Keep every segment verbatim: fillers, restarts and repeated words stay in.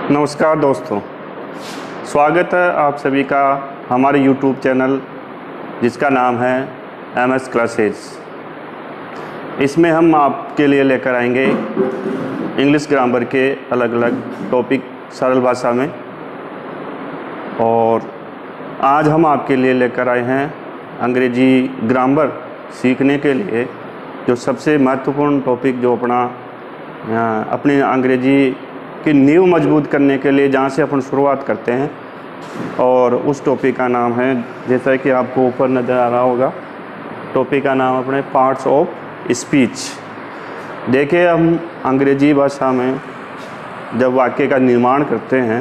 नमस्कार दोस्तों, स्वागत है आप सभी का हमारे यूट्यूब चैनल जिसका नाम है एम एस क्लासेज। इसमें हम आपके लिए लेकर आएंगे इंग्लिश ग्रामर के अलग अलग टॉपिक सरल भाषा में। और आज हम आपके लिए लेकर आए हैं अंग्रेजी ग्रामर सीखने के लिए जो सबसे महत्वपूर्ण टॉपिक, जो अपना अपनी अंग्रेजी की नींव मजबूत करने के लिए जहाँ से अपन शुरुआत करते हैं। और उस टॉपिक का नाम है, जैसा कि आपको ऊपर नज़र आ रहा होगा, टॉपिक का नाम अपने पार्ट्स ऑफ स्पीच। देखिए, हम अंग्रेजी भाषा में जब वाक्य का निर्माण करते हैं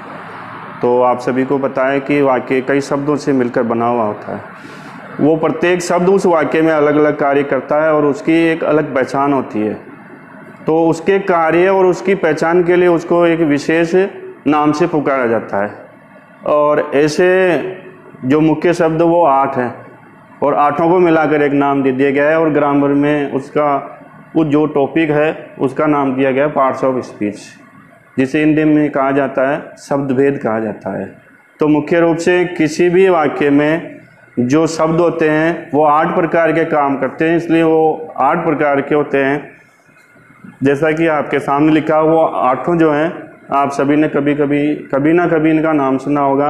तो आप सभी को पता है कि वाक्य कई शब्दों से मिलकर बना हुआ होता है। वो प्रत्येक शब्द उस वाक्य में अलग अलग कार्य करता है और उसकी एक अलग पहचान होती है। तो उसके कार्य और उसकी पहचान के लिए उसको एक विशेष नाम से पुकारा जाता है। और ऐसे जो मुख्य शब्द वो आठ हैं और आठों को मिलाकर एक नाम दे दिया गया है। और ग्रामर में उसका वो जो टॉपिक है उसका नाम दिया गया है पार्ट्स ऑफ स्पीच, जिसे हिंदी में कहा जाता है शब्द भेद कहा जाता है। तो मुख्य रूप से किसी भी वाक्य में जो शब्द होते हैं वो आठ प्रकार के काम करते हैं, इसलिए वो आठ प्रकार के होते हैं। जैसा कि आपके सामने लिखा, वो आठों जो हैं आप सभी ने कभी कभी कभी ना कभी इनका नाम सुना होगा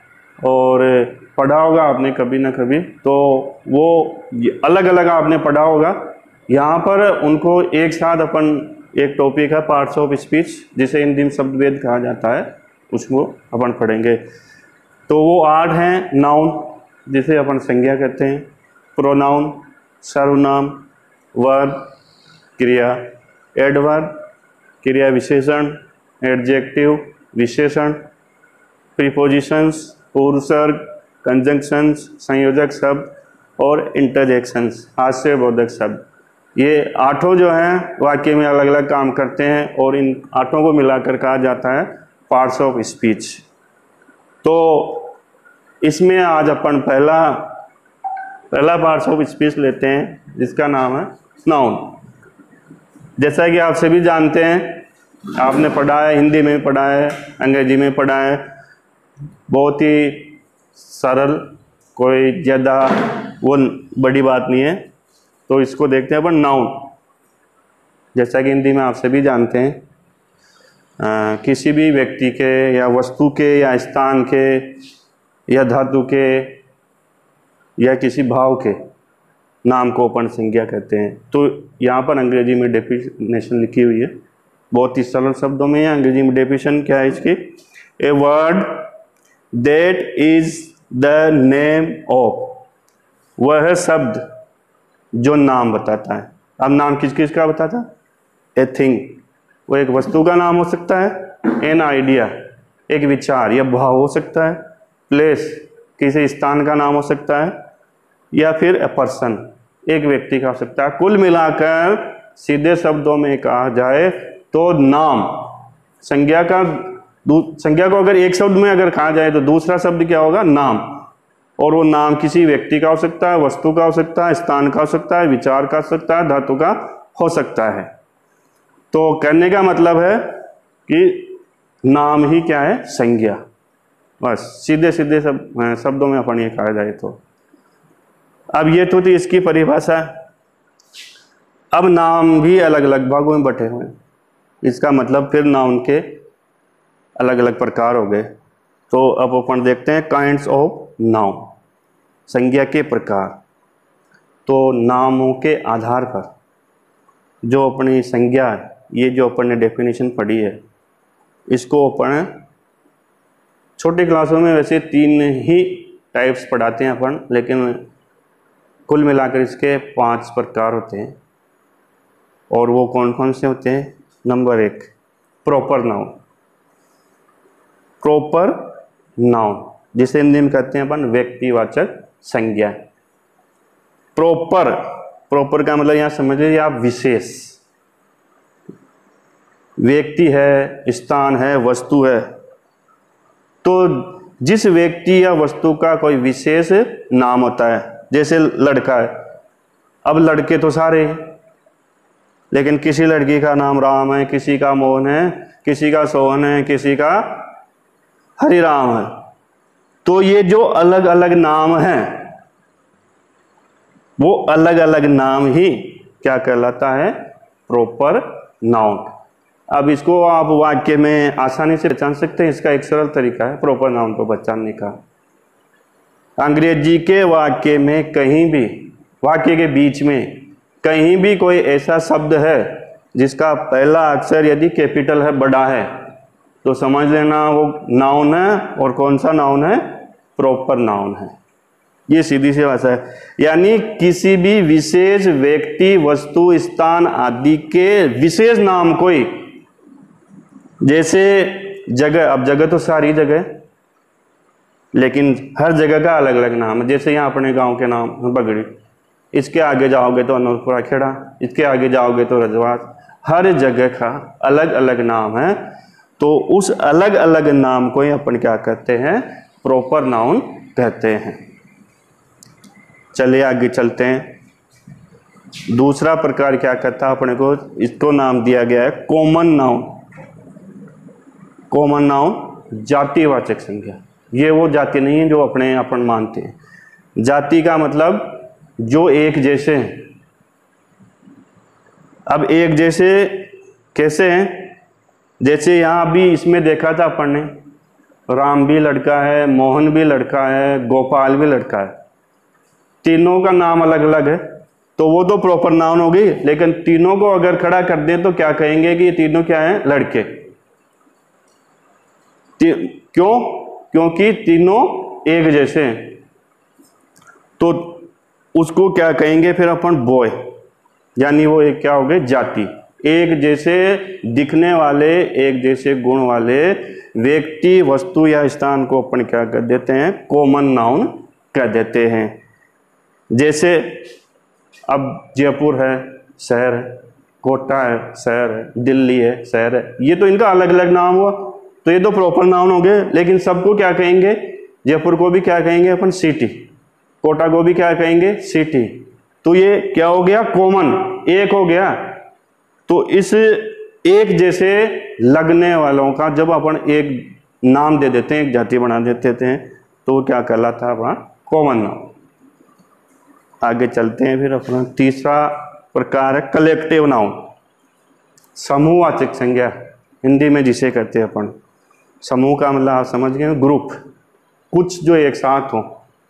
और पढ़ा होगा आपने कभी ना कभी। तो वो अलग अलग आपने पढ़ा होगा। यहाँ पर उनको एक साथ अपन एक टॉपिक है पार्ट्स ऑफ स्पीच, जिसे हिंदी में शब्द भेद कहा जाता है, उसको अपन पढ़ेंगे। तो वो आठ हैं। नाउन, जिसे अपन संज्ञा कहते हैं, प्रोनाउन सर्वनाम, वर्ब क्रिया, एडवर्ब क्रिया विशेषण, एडजेक्टिव विशेषण, प्रीपोजिशंस पूर्वसर्ग, कंजंक्शंस संयोजक शब्द और इंटरजेक्शंस हास्यबोधक शब्द। ये आठों जो हैं वाक्य में अलग अलग काम करते हैं और इन आठों को मिलाकर कहा जाता है पार्ट्स ऑफ स्पीच। तो इसमें आज अपन पहला पहला पार्ट्स ऑफ स्पीच लेते हैं, जिसका नाम है नाउन। जैसा कि आप सभी जानते हैं, आपने पढ़ा है, हिंदी में पढ़ा है, अंग्रेजी में पढ़ा है, बहुत ही सरल, कोई ज़्यादा वो बड़ी बात नहीं है। तो इसको देखते हैं अपन नाउन। जैसा कि हिंदी में आप सभी जानते हैं, आ, किसी भी व्यक्ति के या वस्तु के या स्थान के या धातु के या किसी भाव के नाम को अपन संज्ञा कहते हैं। तो यहाँ पर अंग्रेजी में डेफिनेशन लिखी हुई है, बहुत ही सरल शब्दों में है। अंग्रेजी में डेफिनेशन क्या है इसकी? A word that is the name of, वह शब्द जो नाम बताता है। अब नाम किस किस का बताता है? ए थिंग, वो एक वस्तु का नाम हो सकता है। एन आइडिया, एक विचार या भाव हो सकता है। प्लेस, किसी स्थान का नाम हो सकता है। या फिर ए पर्सन, एक व्यक्ति का हो सकता है। कुल मिलाकर सीधे शब्दों में कहा जाए तो नाम, संज्ञा का संज्ञा को अगर एक शब्द में अगर कहा जाए तो दूसरा शब्द क्या होगा? नाम। और वो नाम किसी व्यक्ति का हो सकता है, वस्तु का हो सकता है, स्थान का हो सकता है, विचार का हो सकता है, धातु का हो सकता है। तो कहने का मतलब है कि नाम ही क्या है? संज्ञा। बस सीधे सीधे सब शब्दों में अपन ये कहा जाए तो। अब ये तो थी इसकी परिभाषा। अब नाम भी अलग अलग भागों में बटे हुए हैं, इसका मतलब फिर नाउन के अलग अलग प्रकार हो गए। तो अब अपन देखते हैं काइंड्स ऑफ नाउन, संज्ञा के प्रकार। तो नामों के आधार पर जो अपनी संज्ञा है, ये जो अपन ने डेफिनेशन पढ़ी है, इसको अपन छोटी क्लासों में वैसे तीन ही टाइप्स पढ़ाते हैं अपन, लेकिन कुल मिलाकर इसके पांच प्रकार होते हैं। और वो कौन कौन से होते हैं? नंबर एक, प्रॉपर नाउन। प्रॉपर नाउन, जिसे हिंदी में कहते हैं अपन व्यक्तिवाचक संज्ञा। प्रॉपर, प्रॉपर का मतलब यहाँ समझिए आप विशेष, व्यक्ति है, स्थान है, वस्तु है। तो जिस व्यक्ति या वस्तु का कोई विशेष नाम होता है, जैसे लड़का है। अब लड़के तो सारे हैं, लेकिन किसी लड़की का नाम राम है, किसी का मोहन है, किसी का सोहन है, किसी का हरिराम है। तो ये जो अलग अलग नाम हैं वो अलग अलग नाम ही क्या कहलाता है? Proper noun. अब इसको आप वाक्य में आसानी से पहचान सकते हैं। इसका एक सरल तरीका है प्रॉपर नाउन को पहचानने का। अंग्रेजी के वाक्य में कहीं भी, वाक्य के बीच में कहीं भी कोई ऐसा शब्द है जिसका पहला अक्षर यदि कैपिटल है, बड़ा है, तो समझ लेना वो नाउन है। और कौन सा नाउन है? प्रॉपर नाउन है। ये सीधी सी भाषा है। यानी किसी भी विशेष व्यक्ति, वस्तु, स्थान आदि के विशेष नाम कोई, जैसे जगह, अब जगह तो सारी जगह, लेकिन हर जगह का अलग अलग नाम है। जैसे यहाँ अपने गांव के नाम बगड़ी, इसके आगे जाओगे तो अनूरपुरा खेड़ा, इसके आगे जाओगे तो रजवास। हर जगह का अलग अलग नाम है। तो उस अलग अलग नाम को ही अपन क्या कहते हैं? प्रॉपर नाउन कहते हैं। चलिए आगे चलते हैं। दूसरा प्रकार क्या कहता है अपने को? इसको नाम दिया गया है कॉमन नाउन। कॉमन नाउन जातिवाचक संज्ञा। ये वो जाति नहीं है जो अपने अपन मानते हैं। जाति का मतलब जो एक जैसे हैं। अब एक जैसे कैसे हैं? जैसे यहाँ भी इसमें देखा था अपन ने, राम भी लड़का है, मोहन भी लड़का है, गोपाल भी लड़का है। तीनों का नाम अलग अलग है, तो वो तो प्रॉपर नाउन हो गई। लेकिन तीनों को अगर खड़ा कर दें तो क्या कहेंगे कि ये तीनों क्या हैं? लड़के। क्यों? क्योंकि तीनों एक जैसे हैं। तो उसको क्या कहेंगे फिर अपन? बॉय। यानी वो एक क्या हो गए? जाति। एक जैसे दिखने वाले, एक जैसे गुण वाले व्यक्ति, वस्तु या स्थान को अपन क्या कर देते हैं? कॉमन नाउन कह देते हैं। जैसे अब जयपुर है, शहर है, कोटा है, शहर है, दिल्ली है, शहर है। ये तो इनका अलग अलग नाम हुआ, तो ये तो प्रॉपर नाउन हो गए। लेकिन सबको क्या कहेंगे? जयपुर को भी क्या कहेंगे अपन? सिटी। कोटा को भी क्या कहेंगे? सिटी। तो ये क्या हो गया? कॉमन, एक हो गया। तो इस एक जैसे लगने वालों का जब अपन एक नाम दे देते हैं, एक जाति बना देते हैं, तो वो क्या कहलाता है? अपना कॉमन नाउन। आगे चलते हैं। फिर अपना तीसरा प्रकार है कलेक्टिव नाउन, समूहवाचक संज्ञा, हिंदी में जिसे कहते हैं अपन। समूह का मतलब आप समझ गए, ग्रुप, कुछ जो एक साथ हो,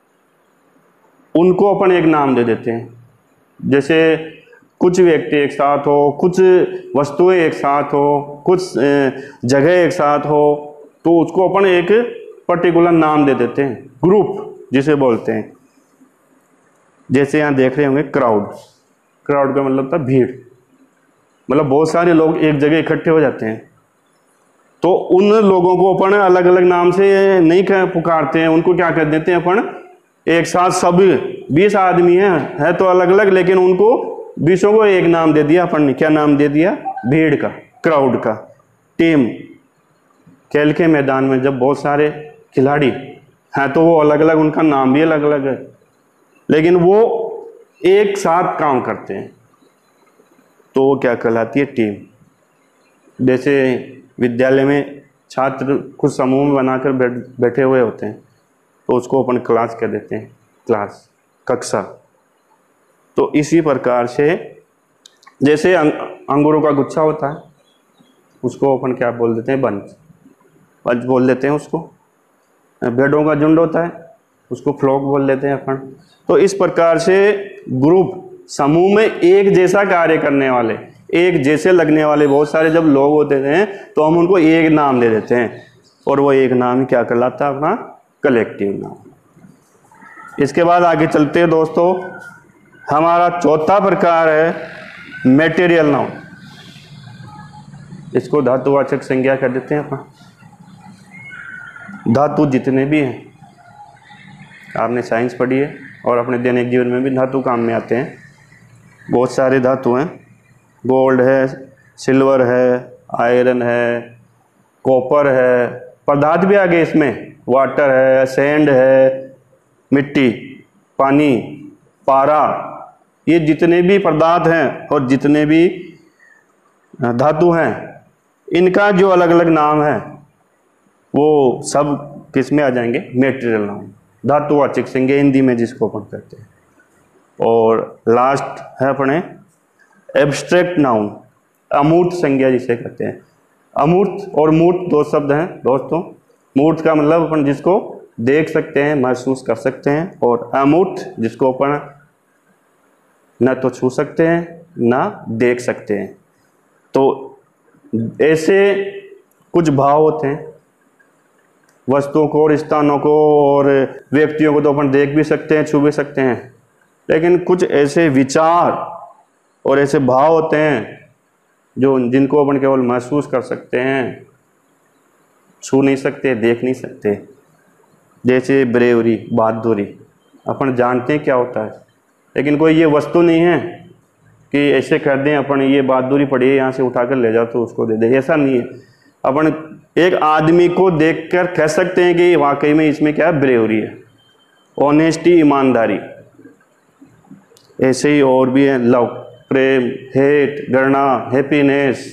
उनको अपन एक नाम दे देते हैं। जैसे कुछ व्यक्ति एक साथ हो, कुछ वस्तुएं एक साथ हो, कुछ जगह एक साथ हो, तो उसको अपन एक पर्टिकुलर नाम दे देते हैं, ग्रुप जिसे बोलते हैं। जैसे यहाँ देख रहे होंगे क्राउड। क्राउड का मतलब था भीड़, मतलब बहुत सारे लोग एक जगह इकट्ठे हो जाते हैं। तो उन लोगों को अपन अलग अलग नाम से नहीं पुकारते हैं, उनको क्या कर देते हैं अपन? एक साथ सब बीस आदमी हैं, है तो अलग अलग, लेकिन उनको बीसों को एक नाम दे दिया अपन ने। क्या नाम दे दिया? भीड़ का, क्राउड का। टीम, खेल के मैदान में जब बहुत सारे खिलाड़ी हैं तो वो अलग अलग, उनका नाम भी अलग अलग है, लेकिन वो एक साथ काम करते हैं, तो वो क्या कहलाती है? टीम। जैसे विद्यालय में छात्र कुछ समूह में बनाकर बैठ बैठे हुए होते हैं, तो उसको अपन क्लास कह देते हैं, क्लास, कक्षा। तो इसी प्रकार से जैसे अंगूरों का गुच्छा होता है, उसको अपन क्या बोल देते हैं? बंच। बंच बोल देते हैं उसको। भेड़ों का झुंड होता है, उसको फ्लॉक बोल देते हैं अपन। तो इस प्रकार से ग्रुप, समूह में एक जैसा कार्य करने वाले, एक जैसे लगने वाले बहुत सारे जब लोग होते हैं, तो हम उनको एक नाम दे देते हैं, और वो एक नाम क्या कहलाता है? अपना कलेक्टिव नाउन। इसके बाद आगे चलते हैं दोस्तों। हमारा चौथा प्रकार है मटेरियल नाउन। इसको धातुवाचक संज्ञा कर देते हैं अपन। धातु जितने भी हैं, आपने साइंस पढ़ी है और अपने दैनिक जीवन में भी धातु काम में आते हैं। बहुत सारे धातु हैं, गोल्ड है, सिल्वर है, आयरन है, कॉपर है, पदार्थ भी आ गए इसमें, वाटर है, सैंड है, मिट्टी, पानी, पारा। ये जितने भी पदार्थ हैं और जितने भी धातु हैं, इनका जो अलग अलग नाम है वो सब किस में आ जाएंगे, मेटेरियल नाउन, धातुवाचक संज्ञा हिंदी में जिसको अपन कहते हैं। और लास्ट है अपने एब्स्ट्रैक्ट नाउन, अमूर्त संज्ञा जिसे कहते हैं। अमूर्त और मूर्त दो शब्द हैं दोस्तों। मूर्त का मतलब अपन जिसको देख सकते हैं, महसूस कर सकते हैं, और अमूर्त जिसको अपन न तो छू सकते हैं ना देख सकते हैं। तो ऐसे कुछ भाव होते हैं, वस्तुओं को और स्थानों को और व्यक्तियों को तो अपन देख भी सकते हैं, छू भी सकते हैं, लेकिन कुछ ऐसे विचार और ऐसे भाव होते हैं जो जिनको अपन केवल महसूस कर सकते हैं, छू नहीं सकते, देख नहीं सकते। जैसे ब्रेवरी, बहादुरी, अपन जानते हैं क्या होता है, लेकिन कोई ये वस्तु नहीं है कि ऐसे कर दें अपन, ये बहादुरी पड़ी है यहाँ से उठा कर ले जाओ तो उसको दे दे, ऐसा नहीं है। अपन एक आदमी को देखकर कह सकते हैं कि वाकई में इसमें क्या है, ब्रेवरी है, ऑनेस्टी, ईमानदारी। ऐसे ही और भी है, लव, प्रेम, हेट, गणना, हैप्पीनेस,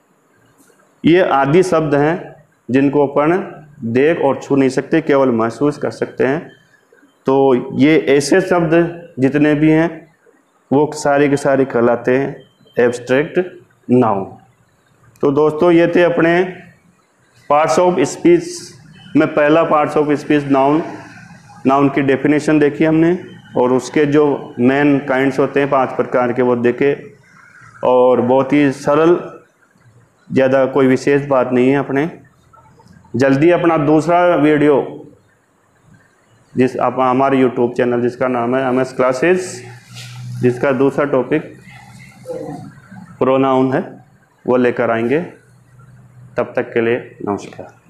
ये आदि शब्द हैं जिनको अपन देख और छू नहीं सकते, केवल महसूस कर सकते हैं। तो ये ऐसे शब्द जितने भी हैं वो सारे के सारे कहलाते हैं एब्स्ट्रैक्ट नाउन। तो दोस्तों ये थे अपने पार्ट्स ऑफ स्पीच में पहला parts of speech noun. Noun की डेफिनेशन देखी हमने, और उसके जो मेन काइंड्स होते हैं पांच प्रकार के वो देखे, और बहुत ही सरल, ज़्यादा कोई विशेष बात नहीं है। अपने जल्दी अपना दूसरा वीडियो जिस आप हमारे यूट्यूब चैनल जिसका नाम है एम एस क्लासेस, जिसका दूसरा टॉपिक प्रोनाउन है, वो लेकर आएंगे। तब तक के लिए नमस्कार।